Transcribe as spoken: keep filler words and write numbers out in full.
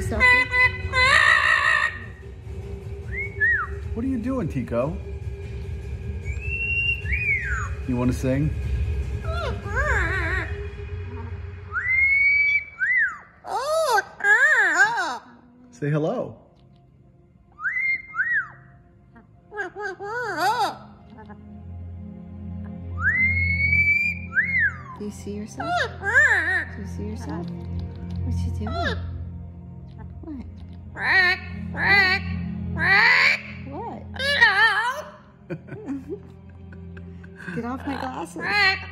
a selfie? What are you doing, Tico? You want to sing? Say hello. Do you see yourself? Do you see yourself? What you doing? What? What? Get off my glasses.